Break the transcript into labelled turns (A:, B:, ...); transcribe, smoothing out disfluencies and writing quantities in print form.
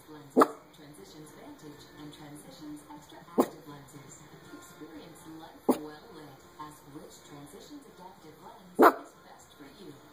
A: lenses, Transitions Vantage, and Transitions Extra Active lenses. Experience life well lit. Ask which Transitions Adaptive lens is best for you.